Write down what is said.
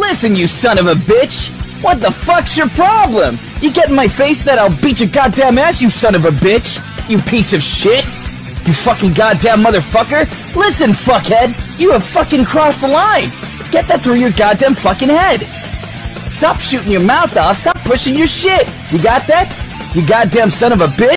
Listen, you son of a bitch! What the fuck's your problem? You get in my face that I'll beat your goddamn ass, you son of a bitch! You piece of shit! You fucking goddamn motherfucker! Listen, fuckhead! You have fucking crossed the line! Get that through your goddamn fucking head! Stop shooting your mouth off, stop pushing your shit! You got that? You goddamn son of a bitch!